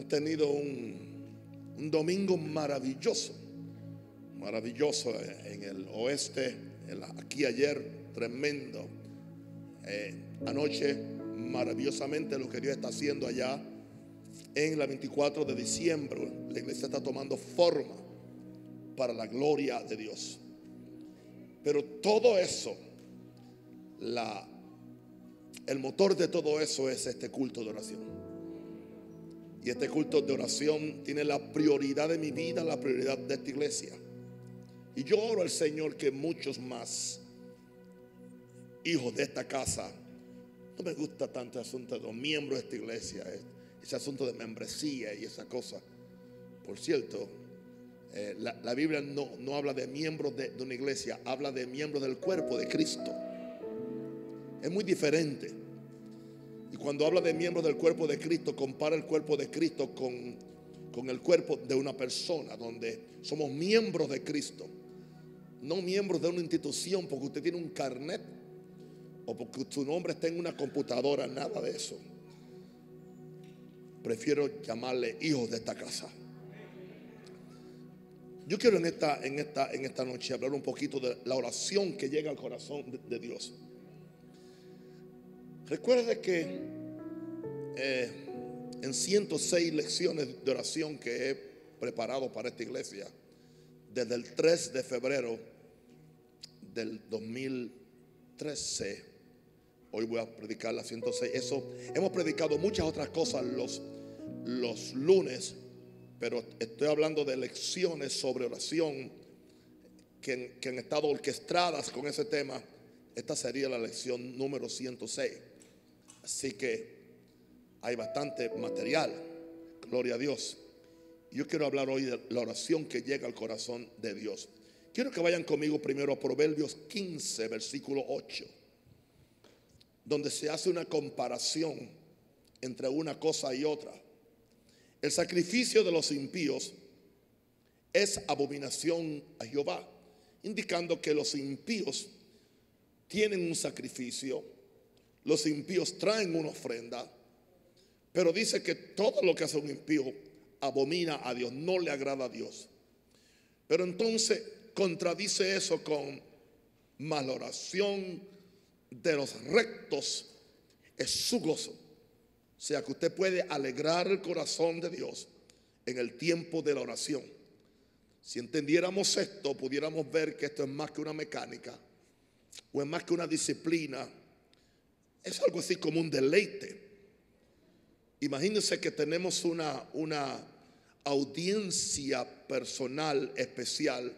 tenido un domingo maravilloso en el oeste. Aquí ayer, tremendo. Anoche, maravillosamente lo que Dios está haciendo allá en la 24 de diciembre. La iglesia está tomando forma para la gloria de Dios. Pero todo eso, el motor de todo eso es este culto de oración. Y este culto de oración tiene la prioridad de mi vida, la prioridad de esta iglesia. Y yo oro al Señor que muchos más hijos de esta casa, no me gusta tanto el asunto de los miembros de esta iglesia, ese asunto de membresía y esa cosa. Por cierto, la Biblia no habla de miembros de una iglesia, habla de miembros del cuerpo de Cristo. Es muy diferente. Y cuando habla de miembros del cuerpo de Cristo, compara el cuerpo de Cristo con el cuerpo de una persona, donde somos miembros de Cristo, no miembros de una institución porque usted tiene un carnet o porque su nombre está en una computadora. Nada de eso. Prefiero llamarle hijos de esta casa. Yo quiero en esta noche hablar un poquito de la oración que llega al corazón de Dios. Recuerde que en 106 lecciones de oración que he preparado para esta iglesia, desde el 3 de febrero del 2013, hoy voy a predicar la 106. Hemos predicado muchas otras cosas los lunes, pero estoy hablando de lecciones sobre oración que han estado orquestadas con ese tema. Esta sería la lección número 106. Así que hay bastante material, gloria a Dios. Yo quiero hablar hoy de la oración que llega al corazón de Dios. Quiero que vayan conmigo primero a Proverbios 15, versículo 8, donde se hace una comparación entre una cosa y otra. El sacrificio de los impíos es abominación a Jehová, indicando que los impíos tienen un sacrificio, los impíos traen una ofrenda, pero dice que todo lo que hace un impío abomina a Dios, no le agrada a Dios. Pero entonces contradice eso con mas la oración de los rectos es su gozo. O sea que usted puede alegrar el corazón de Dios en el tiempo de la oración. Si entendiéramos esto, pudiéramos ver que esto es más que una mecánica o es más que una disciplina. Es algo así como un deleite. Imagínense que tenemos una audiencia personal especial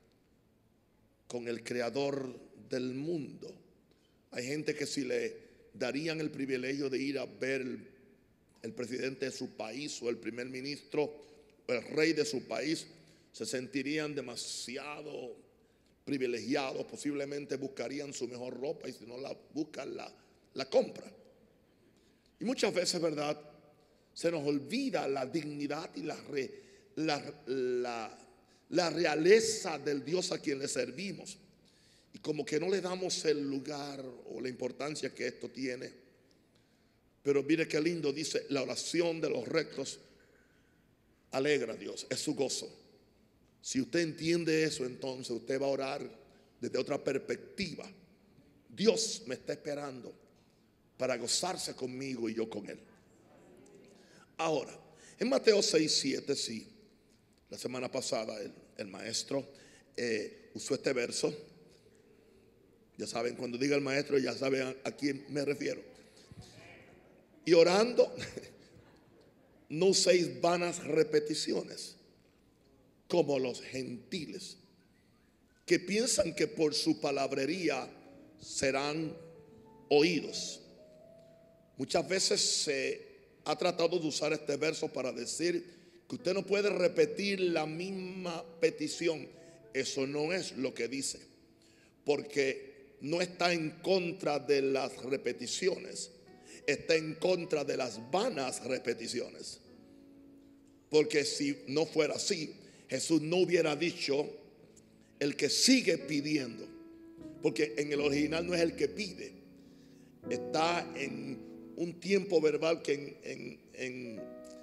con el creador del mundo. Hay gente que si le darían el privilegio de ir a ver el presidente de su país o el primer ministro o el rey de su país, se sentirían demasiado privilegiados. Posiblemente buscarían su mejor ropa y si no la buscan, la compran. Y muchas veces, ¿verdad?, se nos olvida la dignidad y la realeza del Dios a quien le servimos. Y como que no le damos el lugar o la importancia que esto tiene. Pero mire qué lindo, dice, la oración de los rectos alegra a Dios, es su gozo. Si usted entiende eso, entonces usted va a orar desde otra perspectiva. Dios me está esperando para gozarse conmigo y yo con Él. Ahora, en Mateo 6:7, sí, la semana pasada el maestro usó este verso. Ya saben, cuando diga el maestro, ya saben a quién me refiero. Y orando, no uséis vanas repeticiones, como los gentiles, que piensan que por su palabrería serán oídos. Muchas veces se ha tratado de usar este verso para decir que usted no puede repetir la misma petición. Eso no es lo que dice, porque no está en contra de las repeticiones, está en contra de las vanas repeticiones. Porque si no fuera así, Jesús no hubiera dicho el que sigue pidiendo, porque en el original no es el que pide, está en un tiempo verbal que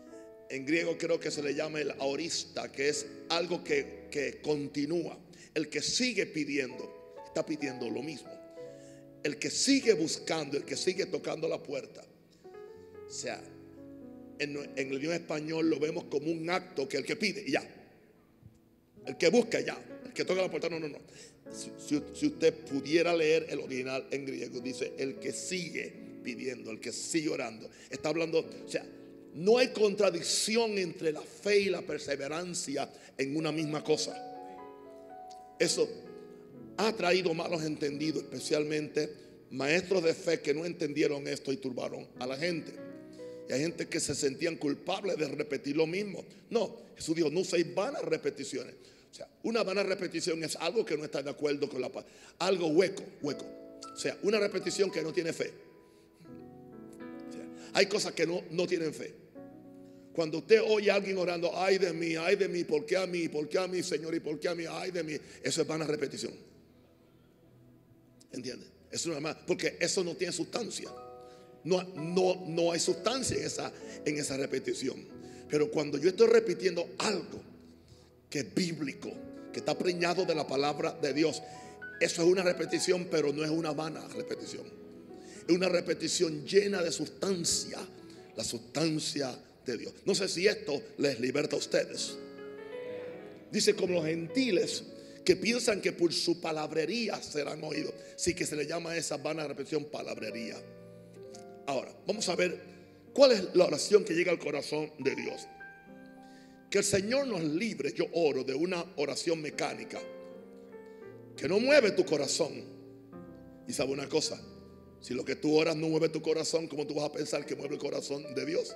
En griego creo que se le llama el aorista, que es algo que continúa. El que sigue pidiendo, está pidiendo lo mismo. El que sigue buscando, el que sigue tocando la puerta. O sea, en el idioma español lo vemos como un acto que el que pide y ya. El que busca ya. El que toca la puerta, no. Si usted pudiera leer el original en griego, dice el que sigue pidiendo, el que sigue orando. Está hablando, o sea, no hay contradicción entre la fe y la perseverancia en una misma cosa. Eso ha traído malos entendidos, especialmente maestros de fe que no entendieron esto y turbaron a la gente. Y hay gente que se sentían culpables de repetir lo mismo. No, Jesús dijo, no uséis vanas repeticiones. O sea, una vana repetición es algo que no está de acuerdo con la paz. Algo hueco. O sea, una repetición que no tiene fe. O sea, hay cosas que no tienen fe. Cuando usted oye a alguien orando, ay de mí, ¿por qué a mí, Señor? ¿Y por qué a mí? Ay de mí. Eso es vana repetición. ¿Entiende? Eso no es más, porque eso no tiene sustancia. No hay sustancia en esa repetición. Pero cuando yo estoy repitiendo algo que es bíblico, que está preñado de la palabra de Dios, eso es una repetición, pero no es una vana repetición. Es una repetición llena de sustancia, la sustancia de Dios. No sé si esto les liberta a ustedes. Dice, como los gentiles que piensan que por su palabrería serán oídos. Sí, que se le llama a esa vana repetición palabrería. Ahora, vamos a ver cuál es la oración que llega al corazón de Dios. Que el Señor nos libre, yo oro, de una oración mecánica que no mueve tu corazón. Y sabe una cosa, si lo que tú oras no mueve tu corazón, ¿cómo tú vas a pensar que mueve el corazón de Dios?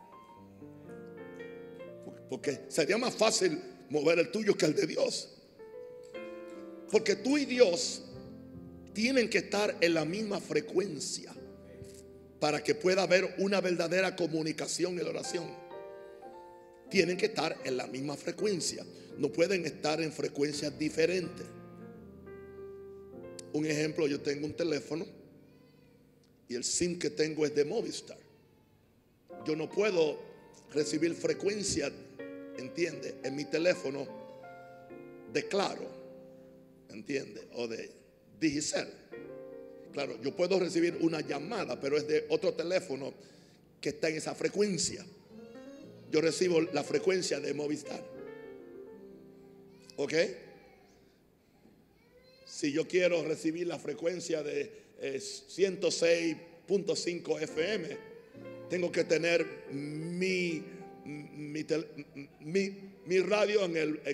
Porque sería más fácil mover el tuyo que el de Dios. Porque tú y Dios tienen que estar en la misma frecuencia para que pueda haber una verdadera comunicación en la oración. Tienen que estar en la misma frecuencia. No pueden estar en frecuencias diferentes. Un ejemplo, yo tengo un teléfono y el SIM que tengo es de Movistar. Yo no puedo recibir frecuencia, ¿entiende?, en mi teléfono de Claro, ¿entiende?, o de Digicel. Claro, yo puedo recibir una llamada, pero es de otro teléfono que está en esa frecuencia. Yo recibo la frecuencia de Movistar. ¿Ok? Si yo quiero recibir la frecuencia de 106.5 FM, tengo que tener mi radio en el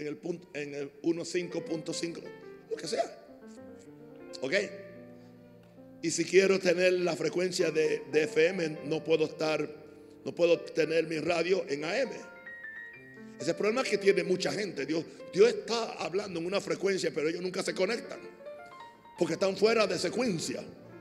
15.5, lo que sea. ¿Ok? Y si quiero tener la frecuencia de FM, no puedo tener mi radio en AM. Ese es el problema que tiene mucha gente. Dios está hablando en una frecuencia, pero ellos nunca se conectan porque están fuera de secuencia,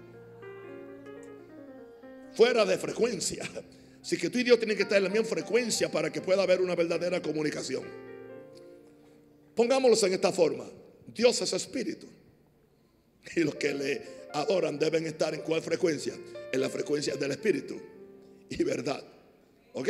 fuera de frecuencia. Así que tú y Dios tienen que estar en la misma frecuencia para que pueda haber una verdadera comunicación. Pongámoslo en esta forma: Dios es espíritu, y los que le adoran deben estar ¿en cuál frecuencia? En la frecuencia del espíritu y verdad. ¿Ok?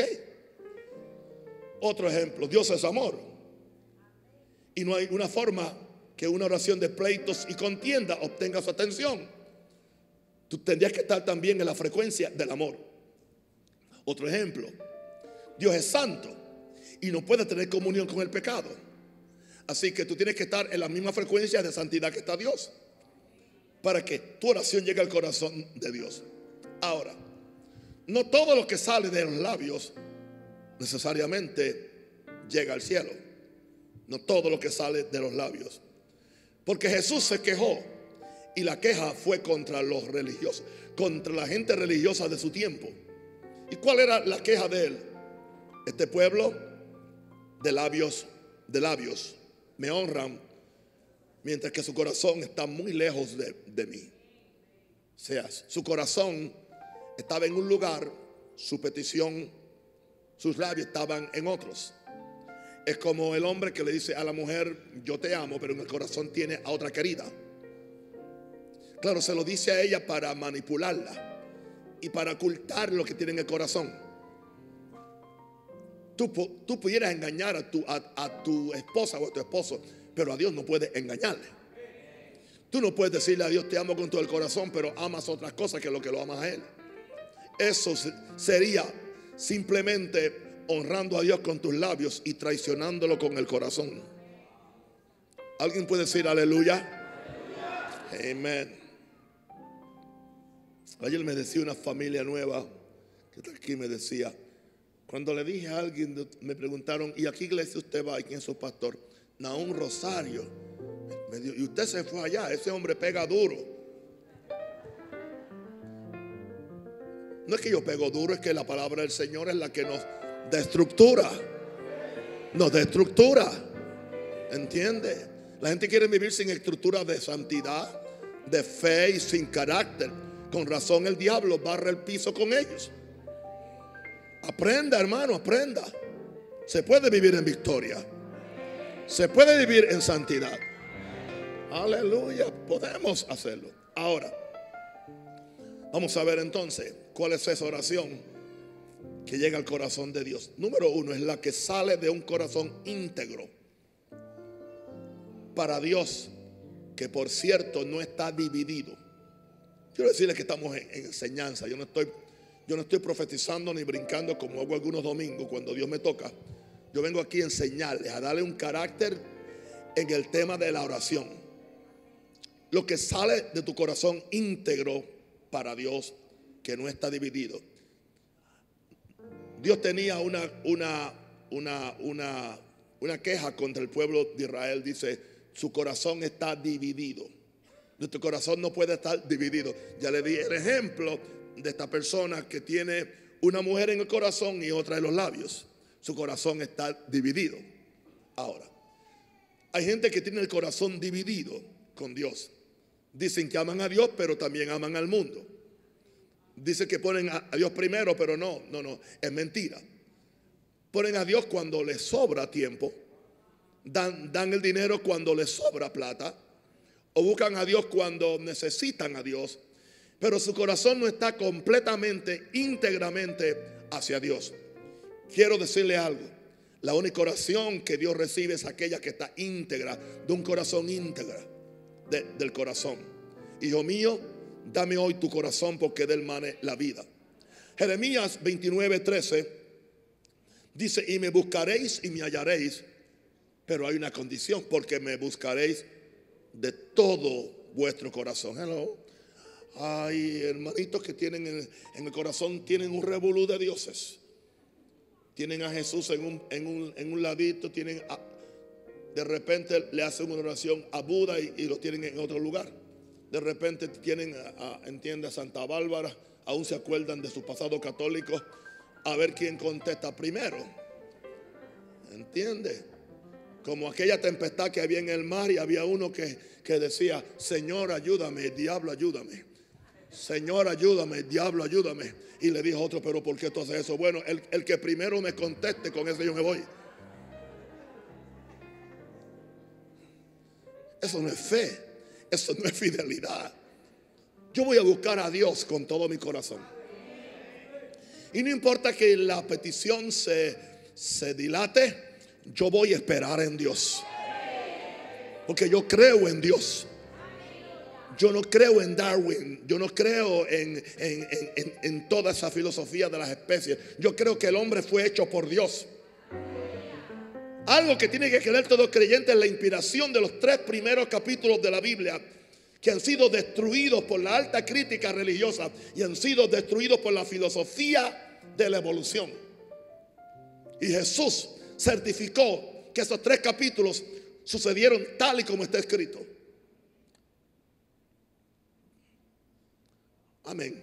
Otro ejemplo: Dios es amor, y no hay una forma que una oración de pleitos y contienda obtenga su atención. Tú tendrías que estar también en la frecuencia del amor. Otro ejemplo: Dios es santo y no puede tener comunión con el pecado. Así que tú tienes que estar en la misma frecuencia de santidad que está Dios, para que tu oración llegue al corazón de Dios. Ahora, no todo lo que sale de los labios necesariamente llega al cielo. No todo lo que sale de los labios. Porque Jesús se quejó, y la queja fue contra los religiosos, contra la gente religiosa de su tiempo. ¿Y cuál era la queja de él? Este pueblo de labios me honran, mientras que su corazón está muy lejos de mí. O sea, su corazón estaba en un lugar, su petición, sus labios estaban en otros. Es como el hombre que le dice a la mujer: yo te amo, pero en el corazón tiene a otra querida. Claro, se lo dice a ella para manipularla y para ocultar lo que tiene en el corazón. Tú pudieras engañar a tu esposa o a tu esposo, pero a Dios no puedes engañarle. Tú no puedes decirle a Dios te amo con todo el corazón, pero amas otras cosas que lo que lo amas a Él. Eso sería simplemente honrando a Dios con tus labios y traicionándolo con el corazón. ¿Alguien puede decir aleluya? Amén. Ayer me decía una familia nueva que está aquí, me decía, cuando le dije a alguien, me preguntaron, ¿y a qué iglesia usted va? ¿Y quién es su pastor? Naún Rosario. Me dijo, y usted se fue allá, ese hombre pega duro. No es que yo pego duro, es que la palabra del Señor es la que nos da estructura. Nos da estructura. ¿Entiende? La gente quiere vivir sin estructura de santidad, de fe y sin carácter. Con razón el diablo barra el piso con ellos. Aprenda, hermano, aprenda. Se puede vivir en victoria. Se puede vivir en santidad. Aleluya, podemos hacerlo. Ahora, vamos a ver entonces cuál es esa oración que llega al corazón de Dios. Número 1 es la que sale de un corazón íntegro para Dios, que por cierto no está dividido. Quiero decirles que estamos en enseñanza. Yo no estoy profetizando ni brincando como hago algunos domingos cuando Dios me toca. Yo vengo aquí a enseñarles, a darle un carácter en el tema de la oración. Lo que sale de tu corazón íntegro para Dios, que no está dividido. Dios tenía una queja contra el pueblo de Israel. Dice, su corazón está dividido. Nuestro corazón no puede estar dividido. Ya le di el ejemplo de esta persona que tiene una mujer en el corazón y otra en los labios. Su corazón está dividido. Ahora, hay gente que tiene el corazón dividido con Dios. Dicen que aman a Dios, pero también aman al mundo. Dicen que ponen a Dios primero, pero no, es mentira. Ponen a Dios cuando les sobra tiempo. Dan el dinero cuando les sobra plata. O buscan a Dios cuando necesitan a Dios. Pero su corazón no está completamente, íntegramente hacia Dios. Quiero decirle algo. La única oración que Dios recibe es aquella que está íntegra, de un corazón íntegra, del corazón. Hijo mío, dame hoy tu corazón porque de él mane la vida. Jeremías 29:13 dice, y me buscaréis y me hallaréis, pero hay una condición, porque me buscaréis de todo vuestro corazón. Hello. Hay hermanitos que tienen en el corazón, tienen un revolú de dioses. Tienen a Jesús en un ladito, de repente le hacen una oración a Buda y lo tienen en otro lugar. De repente tienen entiende, a Santa Bárbara, aún se acuerdan de su pasado católico, a ver quién contesta primero. ¿Entiende? Como aquella tempestad que había en el mar y había uno que decía, Señor, ayúdame, diablo, ayúdame. Señor, ayúdame, diablo, ayúdame. Y le dijo otro, pero ¿por qué tú haces eso? Bueno, el que primero me conteste, con eso yo me voy. Eso no es fe, eso no es fidelidad. Yo voy a buscar a Dios con todo mi corazón. Y no importa que la petición se dilate, yo voy a esperar en Dios. Porque yo creo en Dios. Yo no creo en Darwin. Yo no creo en toda esa filosofía de las especies. Yo creo que el hombre fue hecho por Dios. Algo que tiene que creer todo creyente es la inspiración de los 3 primeros capítulos de la Biblia, que han sido destruidos por la alta crítica religiosa y han sido destruidos por la filosofía de la evolución. Y Jesús certificó que esos 3 capítulos sucedieron tal y como está escrito. Amén.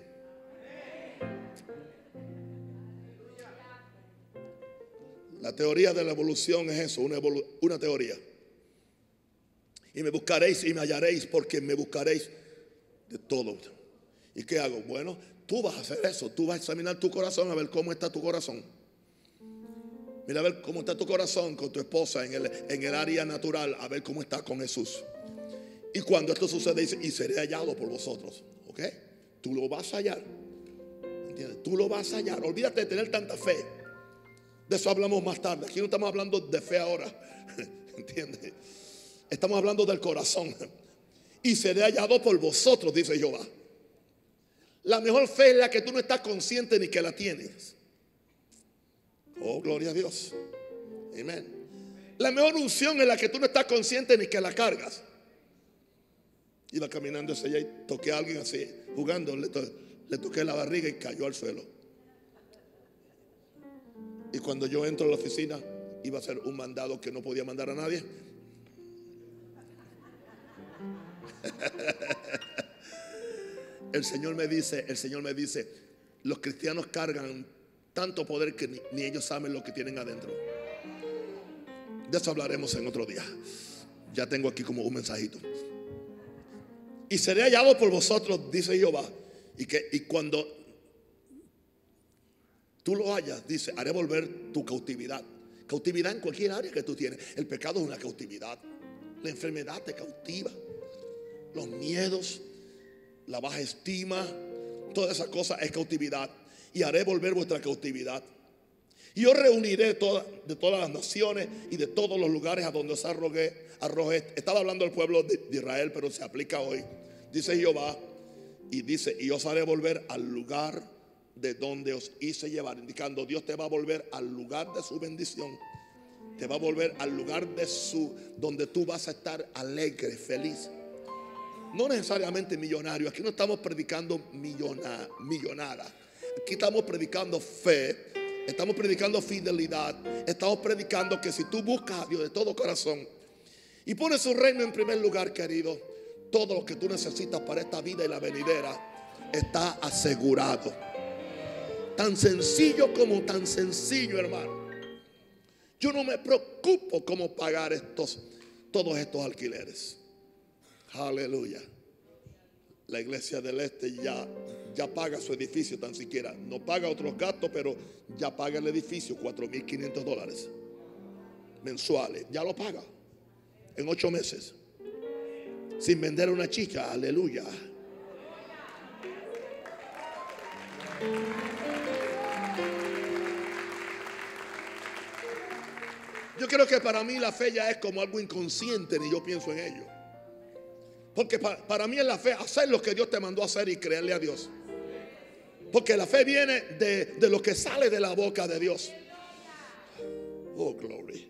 La teoría de la evolución es eso, una teoría. Y me buscaréis y me hallaréis, porque me buscaréis de todo. ¿Y qué hago? Bueno, tú vas a hacer eso. Tú vas a examinar tu corazón, a ver cómo está tu corazón. Mira a ver cómo está tu corazón con tu esposa en el área natural, a ver cómo está con Jesús. Y cuando esto sucede, dice, y seré hallado por vosotros. ¿Ok? Tú lo vas a hallar. ¿Entiendes? Tú lo vas a hallar. Olvídate de tener tanta fe. De eso hablamos más tarde. Aquí no estamos hablando de fe ahora. ¿Entiendes? Estamos hablando del corazón. Y seré hallado por vosotros, dice Jehová. La mejor fe es la que tú no estás consciente ni que la tienes. Oh, gloria a Dios. Amén. La mejor unción es la que tú no estás consciente ni que la cargas. Iba caminando ese día y toqué a alguien así, jugando, le toqué la barriga y cayó al suelo. Y cuando yo entro a la oficina, iba a ser un mandado que no podía mandar a nadie. El Señor me dice, los cristianos cargan tanto poder que ni ellos saben lo que tienen adentro. De eso hablaremos en otro día. Ya tengo aquí como un mensajito. Y seré hallado por vosotros, dice Jehová. Y cuando tú lo hallas, dice, haré volver tu cautividad. Cautividad en cualquier área que tú tienes. El pecado es una cautividad. La enfermedad te cautiva. Los miedos, la baja estima, todas esas cosas es cautividad. Y haré volver vuestra cautividad. Y yo reuniré de todas las naciones y de todos los lugares a donde os arrojé. Estaba hablando del pueblo de Israel, pero se aplica hoy. Dice Jehová, y dice, y os haré volver al lugar de donde os hice llevar. Indicando, Dios te va a volver al lugar de su bendición. Te va a volver al lugar donde tú vas a estar alegre, feliz. No necesariamente millonario. Aquí no estamos predicando millonada. Aquí estamos predicando fe. Estamos predicando fidelidad. Estamos predicando que si tú buscas a Dios de todo corazón y pones su reino en primer lugar, querido, todo lo que tú necesitas para esta vida y la venidera está asegurado. Tan sencillo como tan sencillo, hermano. Yo no me preocupo cómo pagar todos estos alquileres. Aleluya. La iglesia del este ya paga su edificio, tan siquiera. No paga otros gastos, pero ya paga el edificio, $4,500 mensuales. Ya lo paga en 8 meses. Sin vender una chicha. Aleluya. Yo creo que para mí la fe ya es como algo inconsciente, ni yo pienso en ello. Porque para mí es la fe hacer lo que Dios te mandó a hacer y creerle a Dios. Porque la fe viene de lo que sale de la boca de Dios. Oh, glory.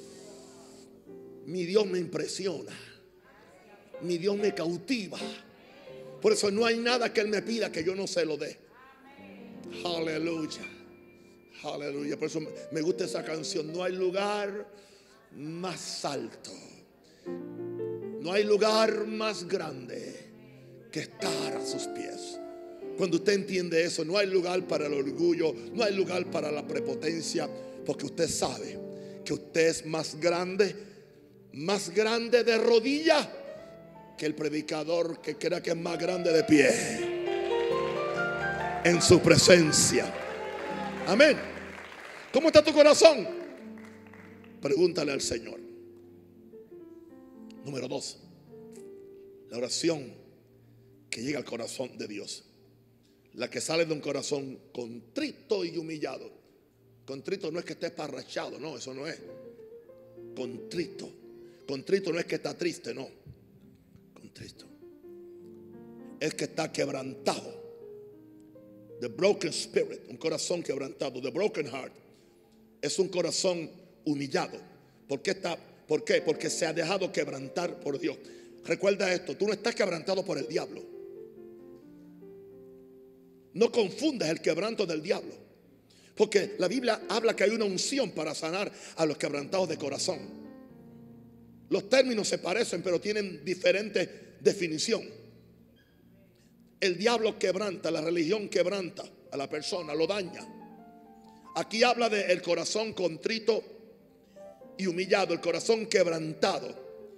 Mi Dios me impresiona. Mi Dios me cautiva. Por eso no hay nada que Él me pida que yo no se lo dé. Aleluya. Aleluya. Por eso me gusta esa canción. No hay lugar más alto, no hay lugar más grande que estar a sus pies. Cuando usted entiende eso, no hay lugar para el orgullo, no hay lugar para la prepotencia, porque usted sabe que usted es más grande de rodillas que el predicador que crea que es más grande de pie en su presencia. Amén. ¿Cómo está tu corazón? Pregúntale al Señor. Número 2, la oración que llega al corazón de Dios, la que sale de un corazón contrito y humillado. Contrito no es que esté esparrachado, no, eso no es. Contrito no es que está triste, no. Contrito es que está quebrantado. The broken spirit, un corazón quebrantado. The broken heart es un corazón humillado. ¿Por qué? Porque se ha dejado quebrantar por Dios. Recuerda esto, tú no estás quebrantado por el diablo. No confundas el quebranto del diablo, porque la Biblia habla que hay una unción para sanar a los quebrantados de corazón. Los términos se parecen, pero tienen diferente definición. El diablo quebranta, la religión quebranta a la persona, lo daña. Aquí habla del corazón contrito y humillado, el corazón quebrantado.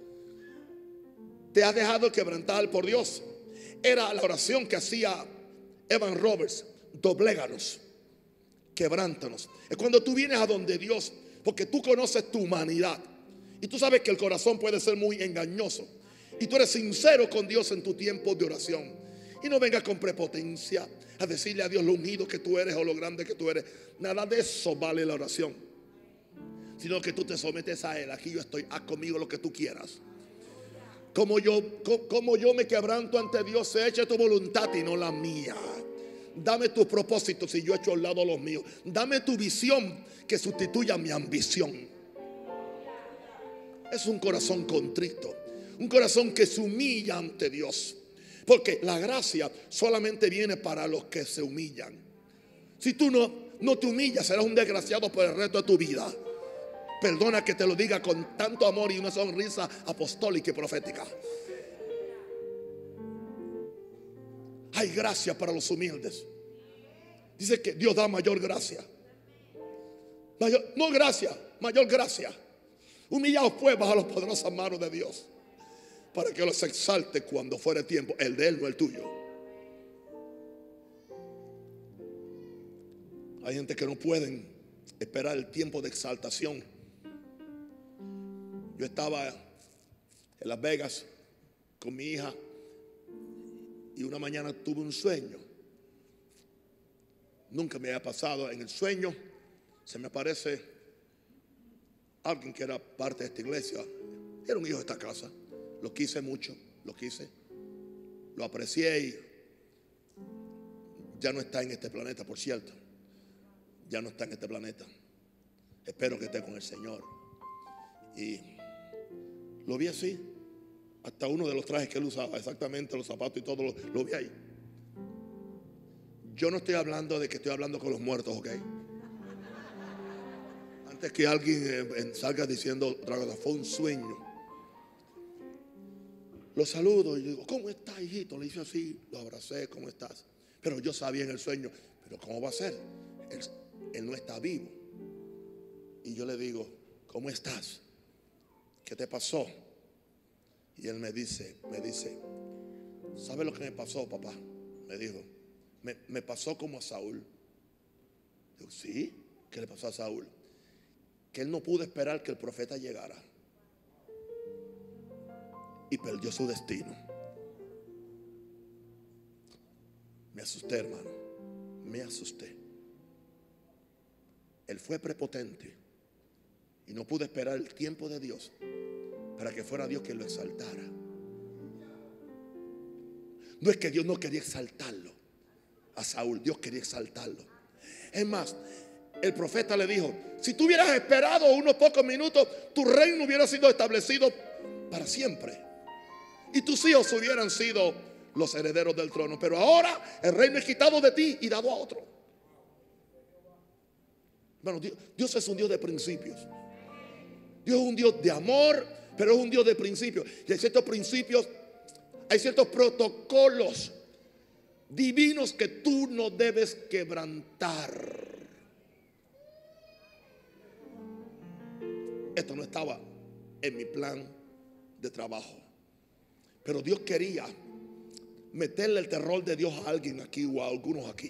Te has dejado quebrantar por Dios. Era la oración que hacía Evan Roberts. Dobléganos, quebrántanos. Es cuando tú vienes a donde Dios, porque tú conoces tu humanidad y tú sabes que el corazón puede ser muy engañoso, y tú eres sincero con Dios en tu tiempo de oración. Y no vengas con prepotencia a decirle a Dios lo unido que tú eres o lo grande que tú eres. Nada de eso vale la oración. sino que tú te sometes a Él. Aquí yo estoy, haz conmigo lo que tú quieras. Como yo me quebranto ante Dios, se eche tu voluntad y no la mía. Dame tus propósitos y yo echo a un lado los míos. Dame tu visión que sustituya mi ambición. Es un corazón contrito, un corazón que se humilla ante Dios. Porque la gracia solamente viene para los que se humillan. Si tú no te humillas, serás un desgraciado por el resto de tu vida. Perdona que te lo diga con tanto amor y una sonrisa apostólica y profética. Hay gracia para los humildes. Dice que Dios da mayor gracia. No gracia, mayor gracia. Humillaos pues bajo las poderosas manos de Dios, para que los exalte cuando fuere tiempo. El de Él, no el tuyo. Hay gente que no pueden esperar el tiempo de exaltación. Yo estaba en Las Vegas con mi hija y una mañana tuve un sueño. Nunca me había pasado. En el sueño se me aparece alguien que era parte de esta iglesia. Era un hijo de esta casa. Lo quise mucho, lo aprecié y ya no está en este planeta, por cierto. Ya no está en este planeta. Espero que esté con el Señor. Y lo vi así. Hasta uno de los trajes que él usaba, exactamente los zapatos y todo, lo vi ahí. Yo no estoy hablando de que estoy hablando con los muertos, ¿ok? Antes que alguien salga diciendo otra cosa, fue un sueño. Lo saludo y digo, ¿cómo estás, hijito? Le hice así, lo abracé, ¿cómo estás? Pero yo sabía en el sueño, pero ¿cómo va a ser? Él no está vivo. Y yo le digo, ¿cómo estás? ¿Qué te pasó? Y él me dice, ¿sabe lo que me pasó, papá? Me dijo, me pasó como a Saúl. Digo, ¿sí? ¿Qué le pasó a Saúl? Que él no pudo esperar que el profeta llegara y perdió su destino. Me asusté, hermano, me asusté. Él fue prepotente y no pudo esperar el tiempo de Dios para que fuera Dios quien lo exaltara. No es que Dios no quería exaltarlo a Saúl, Dios quería exaltarlo. Es más, el profeta le dijo, si tú hubieras esperado unos pocos minutos, tu reino hubiera sido establecido para siempre y tus hijos hubieran sido los herederos del trono. Pero ahora el reino es quitado de ti y dado a otro. Bueno, Dios es un Dios de principios. Dios es un Dios de amor, pero es un Dios de principios. Y hay ciertos principios, hay ciertos protocolos divinos que tú no debes quebrantar. Esto no estaba en mi plan de trabajo, pero Dios quería meterle el terror de Dios a alguien aquí o a algunos aquí.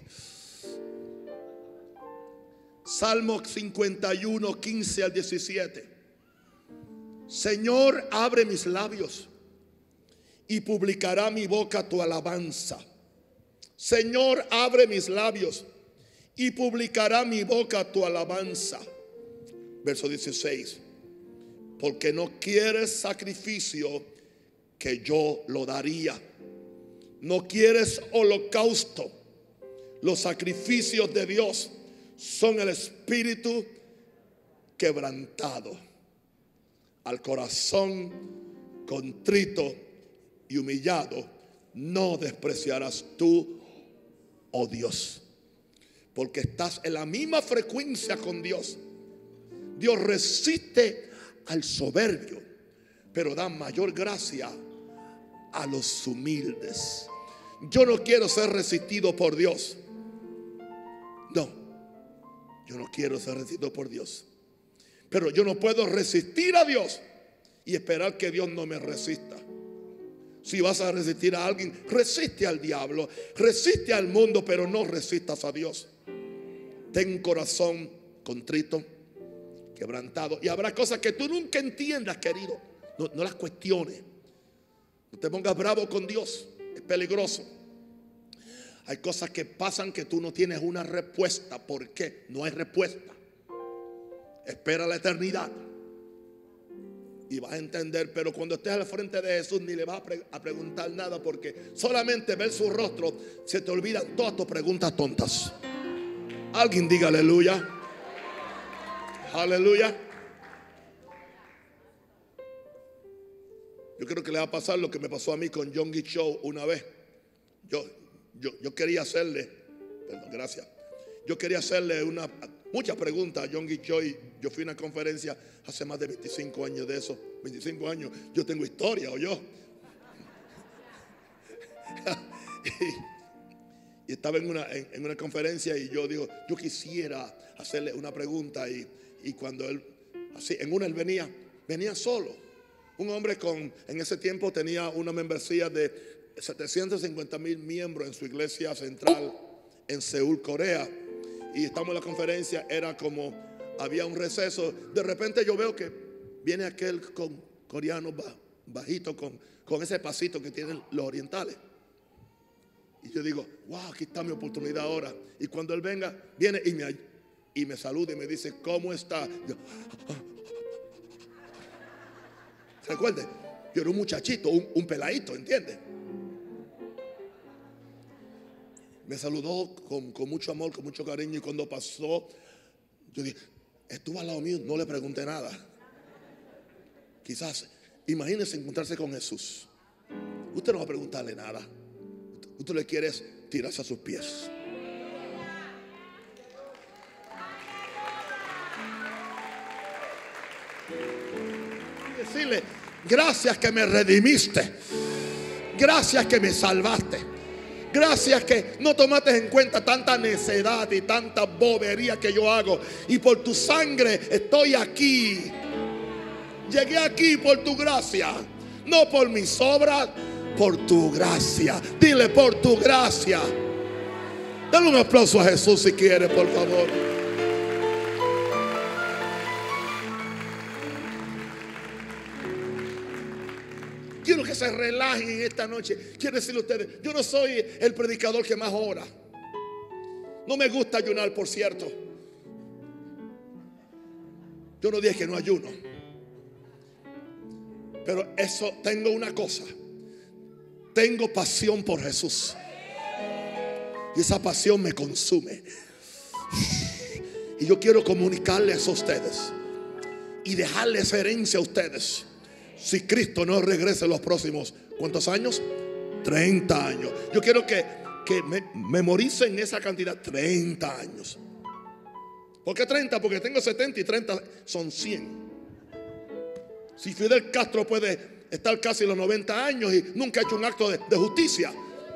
Salmo 51, 15 al 17. Señor, abre mis labios y publicará mi boca tu alabanza. Señor, abre mis labios y publicará mi boca tu alabanza. Verso 16. Porque no quieres sacrificio, que yo lo daría. No quieres holocausto. Los sacrificios de Dios son el espíritu quebrantado. Al corazón contrito y humillado no despreciarás tú, oh Dios. Porque estás en la misma frecuencia con Dios. Dios resiste al soberbio, pero da mayor gracia a los humildes. Yo no quiero ser resistido por Dios. No, yo no quiero ser resistido por Dios. Pero yo no puedo resistir a Dios y esperar que Dios no me resista. Si vas a resistir a alguien, resiste al diablo, resiste al mundo, pero no resistas a Dios. Ten un corazón contrito, quebrantado. Y habrá cosas que tú nunca entiendas, querido. No las cuestiones. No te pongas bravo con Dios. Es peligroso. Hay cosas que pasan que tú no tienes una respuesta. ¿Por qué? No hay respuesta. Espera la eternidad y vas a entender. Pero cuando estés al frente de Jesús, ni le vas a preguntar nada, porque solamente ver su rostro se te olvidan todas tus preguntas tontas. Alguien diga aleluya. Aleluya. Yo creo que le va a pasar lo que me pasó a mí con Yonggi Cho una vez. Yo quería hacerle, perdón, gracias. Yo quería hacerle muchas preguntas a Yonggi Cho, y yo fui a una conferencia hace más de 25 años de eso. 25 años, yo tengo historia, ¿o yo? Y estaba en una conferencia, y yo digo, yo quisiera hacerle una pregunta, y cuando él, así, en una él venía solo. Un hombre en ese tiempo tenía una membresía de 750,000 miembros en su iglesia central en Seúl, Corea. Y estamos en la conferencia, era como, había un receso. De repente yo veo que viene aquel coreano bajito, con ese pasito que tienen los orientales. Y yo digo, wow, aquí está mi oportunidad ahora. Y cuando él venga, viene y me saluda y me dice, ¿cómo está? Yo, recuerde, yo era un muchachito, un peladito, ¿entiende? Me saludó con mucho amor, con mucho cariño. Y cuando pasó, yo dije, estuvo al lado mío, no le pregunté nada. Quizás, imagínese encontrarse con Jesús. Usted no va a preguntarle nada. Usted le quiere tirarse a sus pies. Y decirle, gracias que me redimiste. Gracias que me salvaste. Gracias que no tomaste en cuenta tanta necedad y tanta bobería que yo hago. Y por tu sangre estoy aquí. Llegué aquí por tu gracia. No por mis obras, por tu gracia. Dile, por tu gracia. Dale un aplauso a Jesús si quiere, por favor. Quiero que se relajen en esta noche. Quiero decirle a ustedes, yo no soy el predicador que más ora. No me gusta ayunar, por cierto. Yo no dije que no ayuno. Pero eso, tengo una cosa. Tengo pasión por Jesús. Y esa pasión me consume. Y yo quiero comunicarles a ustedes y dejarles herencia a ustedes. Si Cristo no regrese en los próximos, ¿cuántos años? 30 años. Yo quiero que memoricen esa cantidad, 30 años. ¿Por qué 30? Porque tengo 70 y 30 son 100. Si Fidel Castro puede estar casi los 90 años y nunca ha hecho un acto de justicia.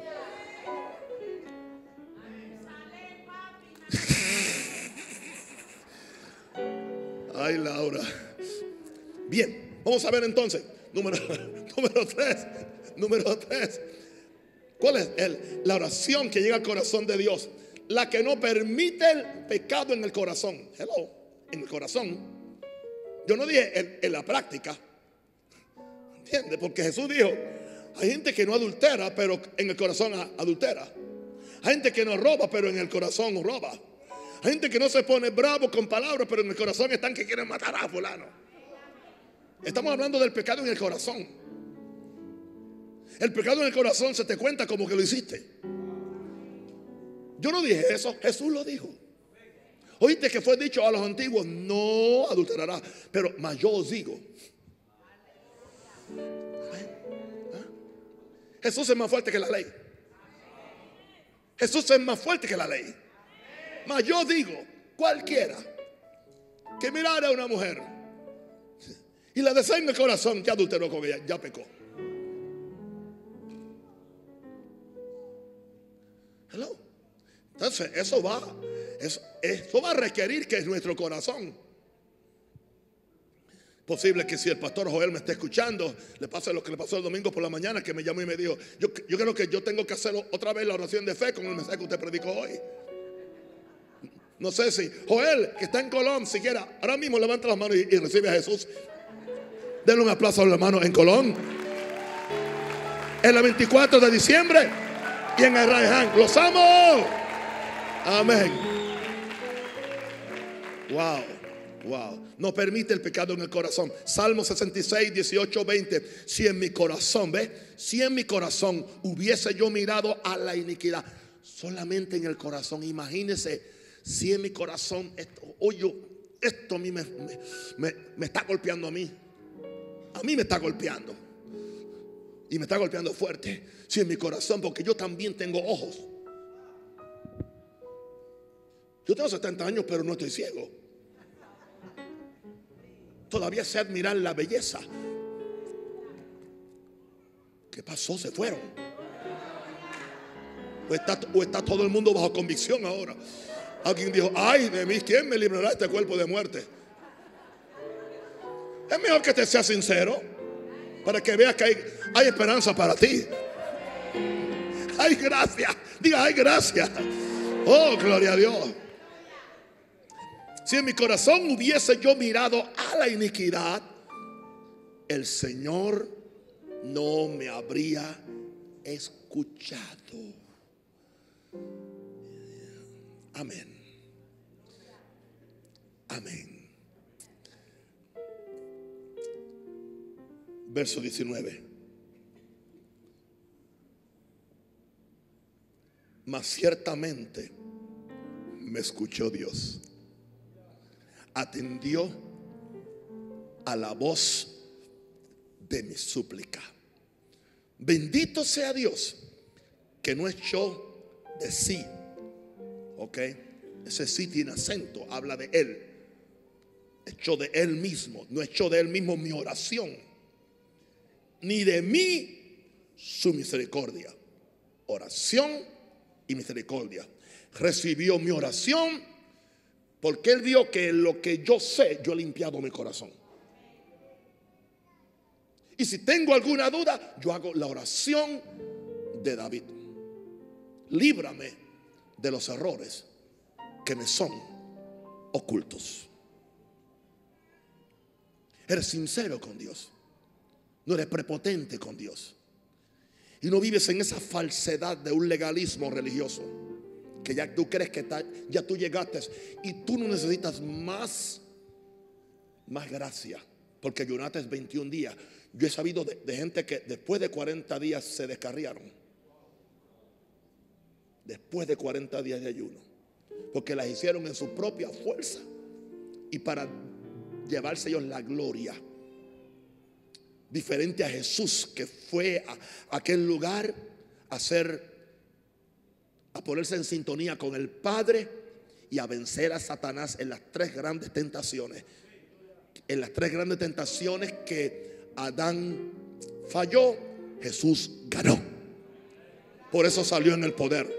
Ay, Laura. Bien. Vamos a ver entonces, número 3. Número 3. ¿Cuál es la oración que llega al corazón de Dios? La que no permite el pecado en el corazón. Hello, en el corazón. Yo no dije en la práctica. ¿Entiendes? Porque Jesús dijo, hay gente que no adultera, pero en el corazón adultera. Hay gente que no roba, pero en el corazón roba. Hay gente que no se pone bravo con palabras, pero en el corazón están que quieren matar a fulano. Estamos hablando del pecado en el corazón. El pecado en el corazón se te cuenta como que lo hiciste. Yo no dije eso, Jesús lo dijo. Oíste que fue dicho a los antiguos, no adulterarás. Pero más yo os digo. Jesús es más fuerte que la ley. Jesús es más fuerte que la ley. Mas yo digo, cualquiera que mirara a una mujer y la desea en el corazón, ya adulteró con ella, ya pecó. Hello. Entonces eso va a requerir que nuestro corazón. Posible que si el pastor Joel me está escuchando, le pase lo que le pasó el domingo por la mañana, que me llamó y me dijo, yo creo que yo tengo que hacer otra vez la oración de fe con el mensaje que usted predicó hoy. No sé si Joel, que está en Colón, siquiera ahora mismo levanta las manos y recibe a Jesús. Denle un aplauso a los hermanos en Colón. El 24 de diciembre y en Arraiján. ¡Los amo! Amén. Wow. Wow. No permite el pecado en el corazón. Salmo 66, 18, 20. Si en mi corazón, ¿ve? Si en mi corazón hubiese yo mirado a la iniquidad. Solamente en el corazón. Imagínese si en mi corazón esto a mí me está golpeando a mí. A mí me está golpeando. Y me está golpeando fuerte. Si en mi corazón, porque yo también tengo ojos. Yo tengo 70 años, pero no estoy ciego. Todavía sé admirar la belleza. ¿Qué pasó? Se fueron. O está todo el mundo bajo convicción ahora. Alguien dijo: ay de mí, ¿quién me librará de este cuerpo de muerte? Es mejor que te seas sincero, para que veas que hay esperanza para ti. Hay gracia. Diga: hay gracia. Oh, gloria a Dios. Si en mi corazón hubiese yo mirado a la iniquidad, el Señor no me habría escuchado. Amén. Amén. Verso 19. Mas ciertamente me escuchó Dios. Atendió a la voz de mi súplica. Bendito sea Dios, que no echó de sí. Ok, ese sí tiene acento, habla de Él. Echó de Él mismo, no echó de Él mismo mi oración, ni de mí su misericordia. Oración y misericordia. Recibió mi oración, porque Él vio que lo que yo sé, yo he limpiado mi corazón. Y si tengo alguna duda, yo hago la oración de David. Líbrame de los errores que me son ocultos. Eres sincero con Dios. No eres prepotente con Dios. Y no vives en esa falsedad de un legalismo religioso, que ya tú crees que ya tú llegaste y tú no necesitas más gracia, porque ayunaste 21 días. Yo he sabido de gente que después de 40 días se descarriaron. Después de 40 días de ayuno, porque las hicieron en su propia fuerza y para llevarse ellos la gloria. Diferente a Jesús, que fue a aquel lugar a ponerse en sintonía con el Padre y a vencer a Satanás en las tres grandes tentaciones. En las tres grandes tentaciones que Adán falló, Jesús ganó. Por eso salió en el poder.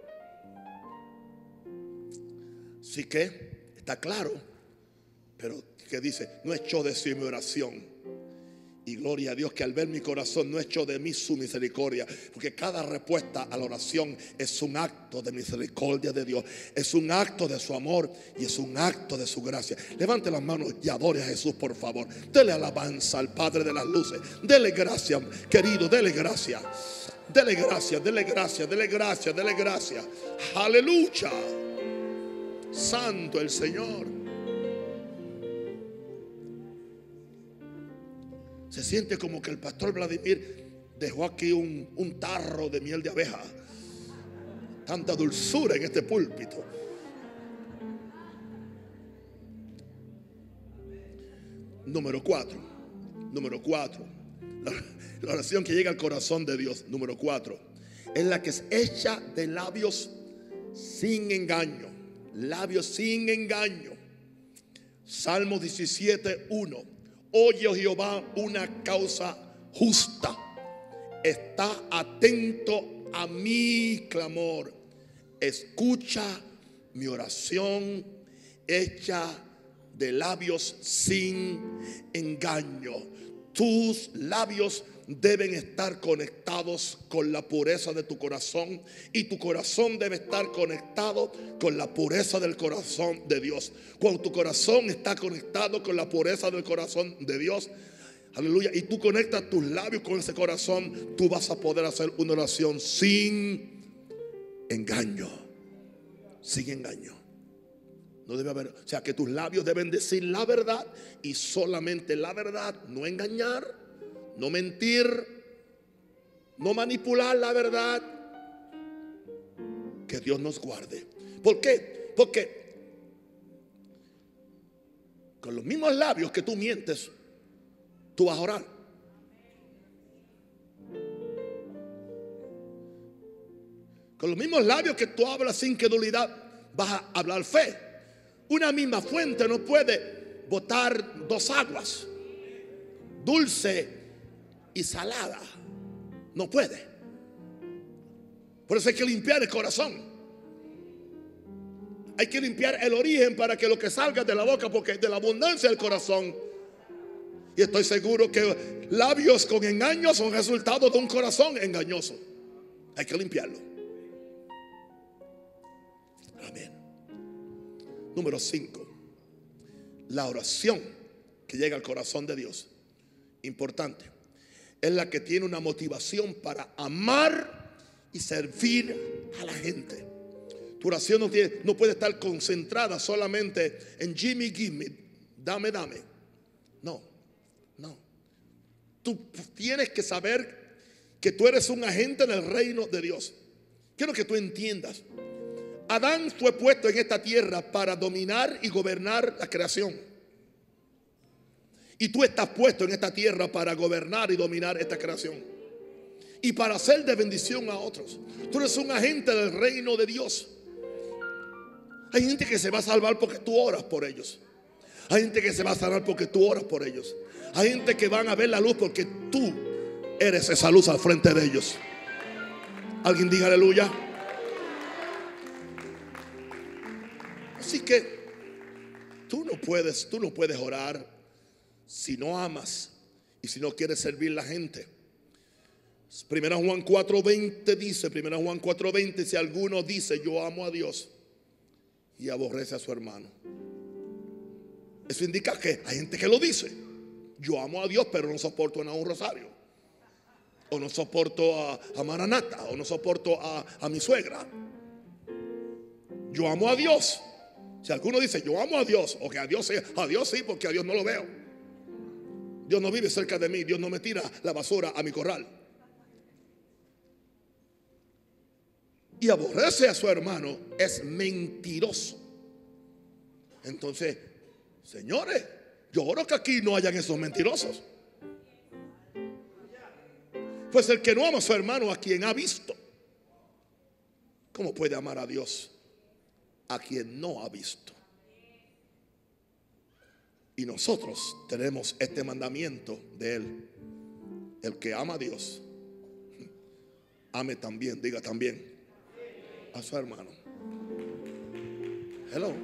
Así que está claro. Pero que dice: no echó de sí mi oración. Y gloria a Dios que al ver mi corazón no echó de mí su misericordia. Porque cada respuesta a la oración es un acto de misericordia de Dios. Es un acto de su amor y es un acto de su gracia. Levante las manos y adore a Jesús, por favor. Dele alabanza al Padre de las luces. Dele gracia, querido, dele gracia. Dele gracia, dele gracia, dele gracia, dele gracia. Aleluya. Santo el Señor. Se siente como que el pastor Vladimir dejó aquí un tarro de miel de abeja. Tanta dulzura en este púlpito. Número 4. La oración que llega al corazón de Dios. Número 4. Es la que es hecha de labios sin engaño. Labios sin engaño. Salmo 17:1. Oye, oh Jehová, una causa justa. Está atento a mi clamor. Escucha mi oración hecha de labios sin engaño. Tus labios deben estar conectados con la pureza de tu corazón, y tu corazón debe estar conectado con la pureza del corazón de Dios. Cuando tu corazón está conectado con la pureza del corazón de Dios, aleluya, y tú conectas tus labios con ese corazón, tú vas a poder hacer una oración sin engaño. Sin engaño. No debe haber, o sea, que tus labios deben decir la verdad y solamente la verdad, no engañar, no mentir, no manipular la verdad. Que Dios nos guarde. ¿Por qué? Porque con los mismos labios que tú mientes, tú vas a orar. Con los mismos labios que tú hablas sin credulidad, vas a hablar fe. Una misma fuente no puede botar dos aguas, dulce y salada. No puede. Por eso hay que limpiar el corazón. Hay que limpiar el origen para que lo que salga de la boca, porque de la abundancia del corazón. Y estoy seguro que labios con engaño son resultado de un corazón engañoso. Hay que limpiarlo. Amén. Número 5. La oración que llega al corazón de Dios, importante, es la que tiene una motivación para amar y servir a la gente. Tu oración no puede estar concentrada solamente en Jimmy, gimme, dame, dame. No. Tú tienes que saber que tú eres un agente del reino de Dios. Quiero que tú entiendas. Adán fue puesto en esta tierra para dominar y gobernar la creación. Y tú estás puesto en esta tierra para gobernar y dominar esta creación. Y para hacer de bendición a otros. Tú eres un agente del reino de Dios. Hay gente que se va a salvar porque tú oras por ellos. Hay gente que se va a salvar porque tú oras por ellos. Hay gente que van a ver la luz porque tú eres esa luz al frente de ellos. Alguien diga aleluya. Así que tú no puedes orar si no amas y si no quieres servir a la gente. Primera Juan 4:20 dice, Primera Juan 4:20, si alguno dice yo amo a Dios y aborrece a su hermano, eso indica que hay gente que lo dice. Yo amo a Dios, pero no soporto a un rosario, o no soporto a Maranata, o no soporto a mi suegra. Yo amo a Dios. Si alguno dice yo amo a Dios, o que a Dios sí, porque a Dios no lo veo. Dios no vive cerca de mí. Dios no me tira la basura a mi corral. Y aborrece a su hermano, es mentiroso. Entonces, señores, yo oro que aquí no hayan esos mentirosos. Pues el que no ama a su hermano, a quien ha visto, ¿cómo puede amar a Dios a quien no ha visto? Y nosotros tenemos este mandamiento de Él: el que ama a Dios, ame también, diga también, a su hermano. Hello.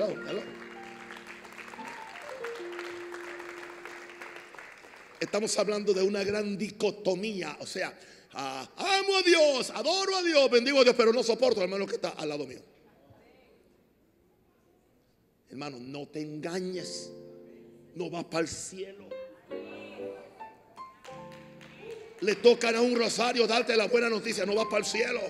Estamos hablando de una gran dicotomía. O sea, amo a Dios, adoro a Dios, bendigo a Dios, pero no soporto al hermano que está al lado mío. Hermano, no te engañes. No vas para el cielo. Le tocan a un rosario darte la buena noticia, no vas para el cielo.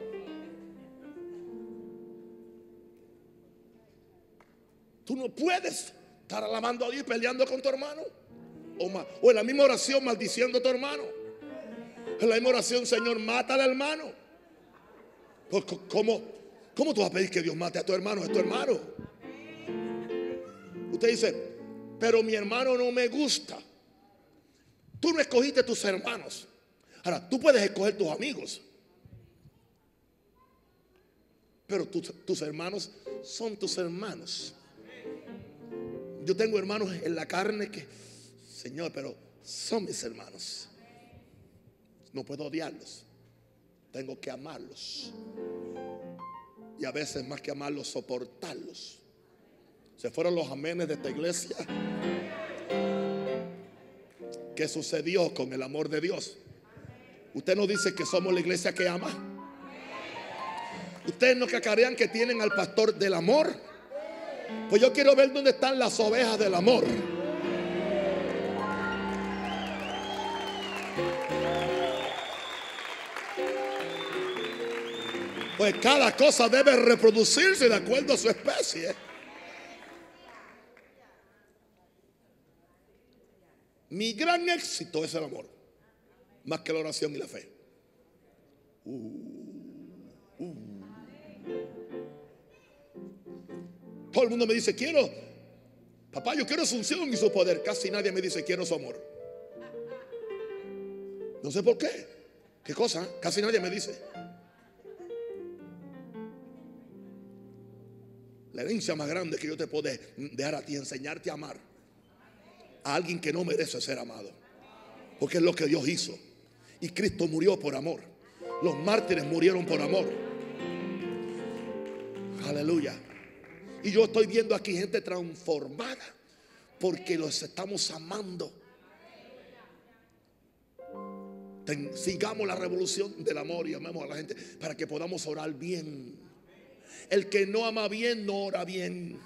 Tú no puedes estar alabando a Dios y peleando con tu hermano, o en la misma oración maldiciendo a tu hermano. En la misma oración, Señor, mata al hermano. ¿Cómo tú vas a pedir que Dios mate a tu hermano? Es tu hermano. Usted dice, pero mi hermano no me gusta. Tú no escogiste tus hermanos. Ahora, tú puedes escoger tus amigos, pero tus hermanos son tus hermanos. Yo tengo hermanos en la carne que, Señor, pero son mis hermanos. No puedo odiarlos. Tengo que amarlos. Y a veces, más que amarlos, soportarlos. Se fueron los amenes de esta iglesia. ¿Qué sucedió con el amor de Dios? Usted nos dice que somos la iglesia que ama. Ustedes no cacarean que tienen al pastor del amor. Pues yo quiero ver dónde están las ovejas del amor. Pues cada cosa debe reproducirse de acuerdo a su especie. Mi gran éxito es el amor, más que la oración y la fe. Todo el mundo me dice, quiero, papá, yo quiero su unción y su poder. Casi nadie me dice, quiero su amor. No sé por qué. ¿Qué cosa? Casi nadie me dice. La herencia más grande que yo te puedo dejar a ti, enseñarte a amar a alguien que no merece ser amado, porque es lo que Dios hizo. Y Cristo murió por amor. Los mártires murieron por amor. Aleluya. Y yo estoy viendo aquí gente transformada porque los estamos amando. Sigamos la revolución del amor y amemos a la gente para que podamos orar bien. El que no ama bien no ora bien.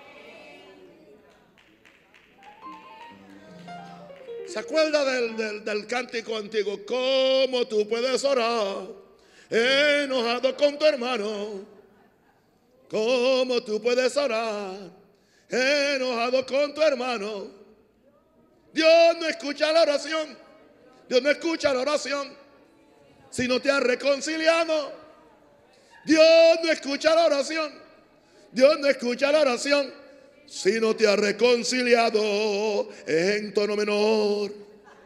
¿Se acuerda del cántico antiguo? ¿Cómo tú puedes orar enojado con tu hermano? ¿Cómo tú puedes orar enojado con tu hermano? Dios no escucha la oración. Dios no escucha la oración si no te has reconciliado. Dios no escucha la oración. Dios no escucha la oración si no te has reconciliado en tono menor.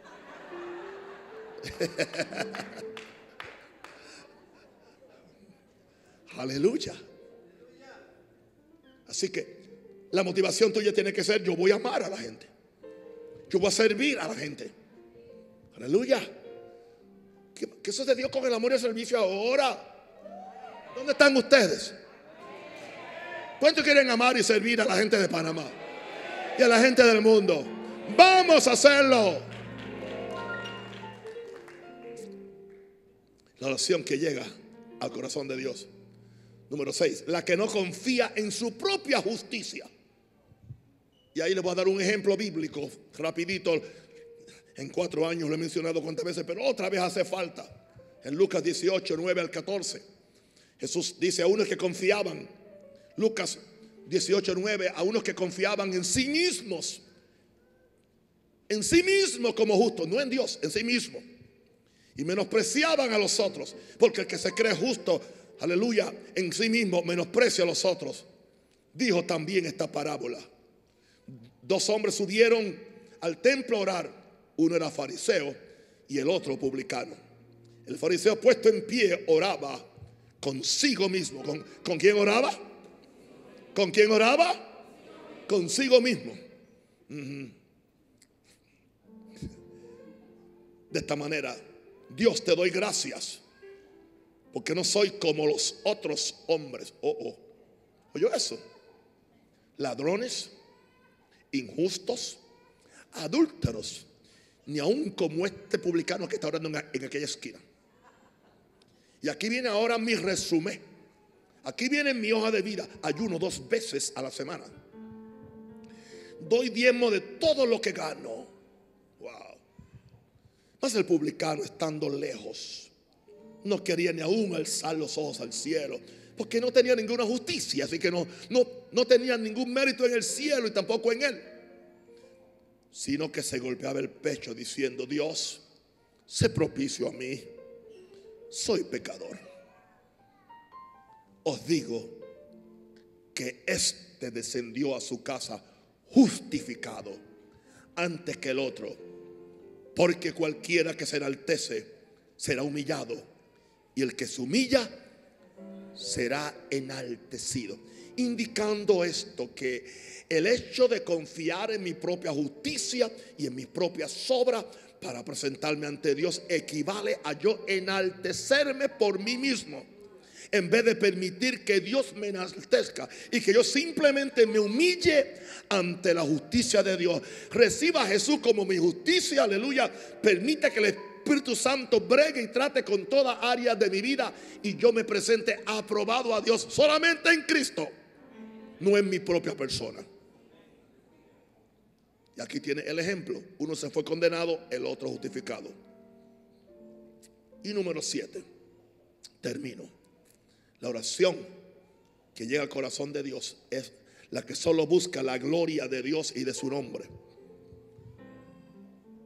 Aleluya. Así que la motivación tuya tiene que ser: yo voy a amar a la gente, yo voy a servir a la gente. Aleluya. ¿Qué sucedió con el amor y el servicio ahora? ¿Dónde están ustedes? ¿Cuántos quieren amar y servir a la gente de Panamá y a la gente del mundo? Vamos a hacerlo. La oración que llega al corazón de Dios. Número 6, la que no confía en su propia justicia. Y ahí les voy a dar un ejemplo bíblico rapidito. En 4 años lo he mencionado cuántas veces, pero otra vez hace falta. En Lucas 18, 9 al 14, Jesús dice a unos que confiaban, Lucas 18, 9, a unos que confiaban en sí mismos como justos, no en Dios, en sí mismos, y menospreciaban a los otros, porque el que se cree justo, aleluya, en sí mismo menosprecia a los otros. Dijo también esta parábola: 2 hombres subieron al templo a orar. Uno era fariseo y el otro publicano. El fariseo, puesto en pie, oraba consigo mismo. ¿Con quién oraba? ¿Con quién oraba? Consigo mismo. De esta manera: Dios, te doy gracias porque no soy como los otros hombres. ¿Oyó eso? Ladrones, injustos, adúlteros, ni aún como este publicano que está orando en aquella esquina. Y aquí viene ahora mi resumen. Aquí viene mi hoja de vida. Ayuno 2 veces a la semana. Doy diezmo de todo lo que gano. Wow. Mas el publicano, estando lejos, no quería ni aún alzar los ojos al cielo, porque no tenía ninguna justicia. Así que no tenía ningún mérito en el cielo y tampoco en él, sino que se golpeaba el pecho diciendo: Dios, sé propicio a mí, soy pecador. Os digo que este descendió a su casa justificado antes que el otro, porque cualquiera que se enaltece será humillado, y el que se humilla será enaltecido. Indicando esto, que el hecho de confiar en mi propia justicia y en mis propias obras para presentarme ante Dios equivale a yo enaltecerme por mí mismo, en vez de permitir que Dios me enaltezca y que yo simplemente me humille ante la justicia de Dios. Reciba a Jesús como mi justicia, aleluya. Permite que el Espíritu Santo bregue y trate con toda área de mi vida, y yo me presente aprobado a Dios solamente en Cristo, no en mi propia persona. Y aquí tiene el ejemplo: uno se fue condenado, el otro justificado. Y número 7, termino. La oración que llega al corazón de Dios es la que solo busca la gloria de Dios y de su nombre.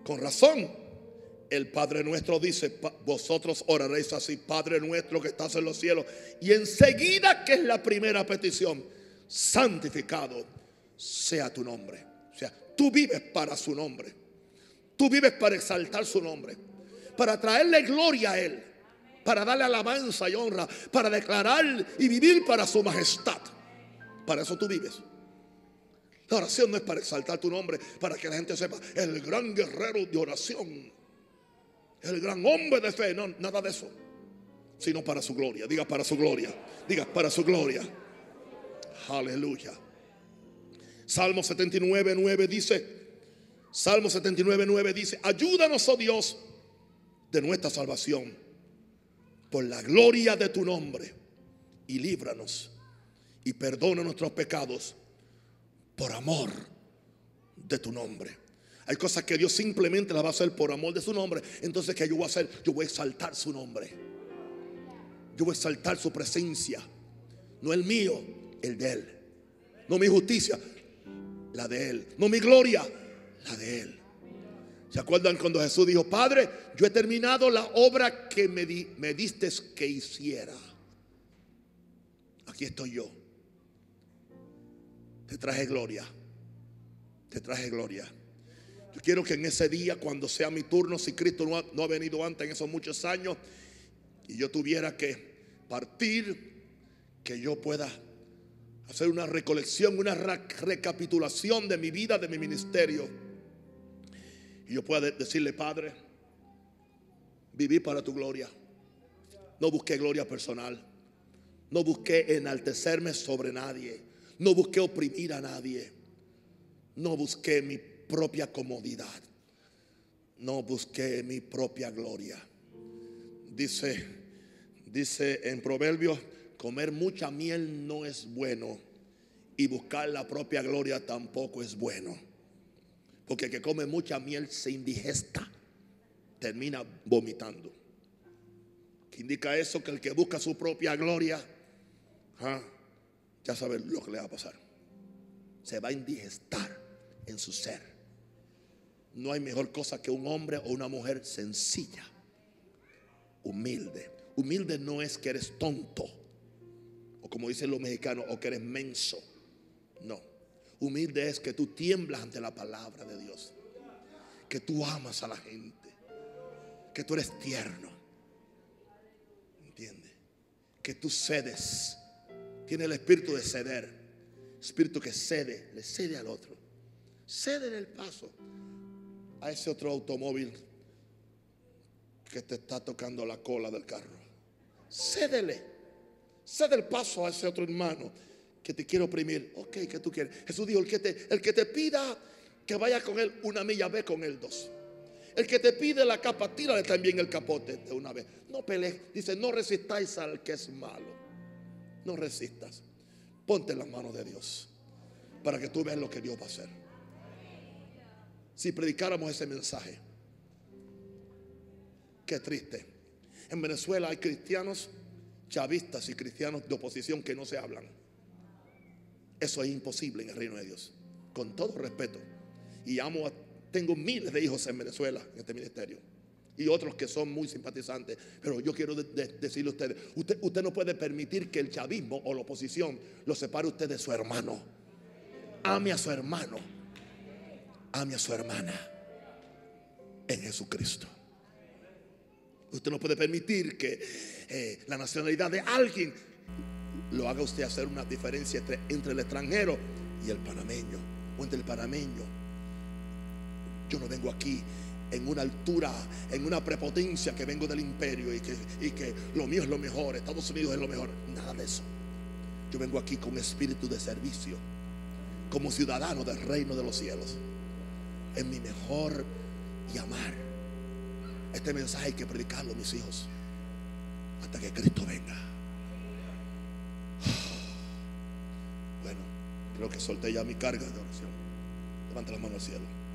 Con razón, el Padre Nuestro dice: vosotros oraréis así: Padre nuestro que estás en los cielos. Y enseguida, que es la primera petición: santificado sea tu nombre. O sea, tú vives para su nombre. Tú vives para exaltar su nombre, para traerle gloria a Él, para darle alabanza y honra, para declarar y vivir para su majestad. Para eso tú vives. La oración no es para exaltar tu nombre, para que la gente sepa: el gran guerrero de oración, el gran hombre de fe. No, nada de eso, sino para su gloria. Diga: para su gloria. Diga: para su gloria. Aleluya. Salmo 79:9 dice: Salmo 79:9 dice: ayúdanos, oh Dios, de nuestra salvación, por la gloria de tu nombre, y líbranos y perdona nuestros pecados por amor de tu nombre. Hay cosas que Dios simplemente las va a hacer por amor de su nombre. Entonces, ¿qué yo voy a hacer? Yo voy a exaltar su nombre. Yo voy a exaltar su presencia. No el mío, el de Él. No mi justicia, la de Él. No mi gloria, la de Él. ¿Se acuerdan cuando Jesús dijo: Padre, yo he terminado la obra que me diste que hiciera? Aquí estoy yo. Te traje gloria. Te traje gloria. Yo quiero que en ese día, cuando sea mi turno, si Cristo no ha venido antes en esos muchos años, y yo tuviera que partir, que yo pueda hacer una recolección, una recapitulación de mi vida, de mi ministerio, y yo pueda decirle: Padre, viví para tu gloria. No busqué gloria personal. No busqué enaltecerme sobre nadie. No busqué oprimir a nadie. No busqué mi propia comodidad. No busqué mi propia gloria. Dice en Proverbios: comer mucha miel no es bueno, y buscar la propia gloria tampoco es bueno. Porque el que come mucha miel se indigesta, termina vomitando. ¿Qué indica eso? Que el que busca su propia gloria, ya sabe lo que le va a pasar. Se va a indigestar en su ser. No hay mejor cosa que un hombre o una mujer sencilla, humilde. Humilde no es que eres tonto, o como dicen los mexicanos, o que eres menso. No. Humilde es que tú tiemblas ante la palabra de Dios, que tú amas a la gente, que tú eres tierno, ¿entiendes? Que tú cedes. Tiene el espíritu de ceder, espíritu que cede, le cede al otro. Cede en el paso a ese otro automóvil que te está tocando la cola del carro. Cédele, cede el paso a ese otro hermano que te quiere oprimir. Ok, ¿qué tú quieres? Jesús dijo: el que te pida que vaya con él 1 milla, ve con él 2. El que te pide la capa, tírale también el capote de una vez. No pelees. Dice: no resistáis al que es malo. No resistas. Ponte en las manos de Dios para que tú veas lo que Dios va a hacer. Si predicáramos ese mensaje, qué triste. En Venezuela hay cristianos chavistas y cristianos de oposición que no se hablan. Eso es imposible en el reino de Dios. Con todo respeto. Y tengo miles de hijos en Venezuela en este ministerio, y otros que son muy simpatizantes. Pero yo quiero decirle a ustedes: usted no puede permitir que el chavismo o la oposición lo separe usted de su hermano. Ame a su hermano. Ame a su hermana en Jesucristo. Usted no puede permitir que la nacionalidad de alguien lo haga usted hacer una diferencia entre el extranjero y el panameño, o entre el panameño. Yo no vengo aquí en una altura, en una prepotencia que vengo del imperio y que lo mío es lo mejor, Estados Unidos es lo mejor. Nada de eso. Yo vengo aquí con espíritu de servicio, como ciudadano del reino de los cielos, en mi mejor llamar. Este mensaje hay que predicarlo, mis hijos, hasta que Cristo venga. Bueno, creo que solté ya mi carga de oración. Levanta la mano al cielo.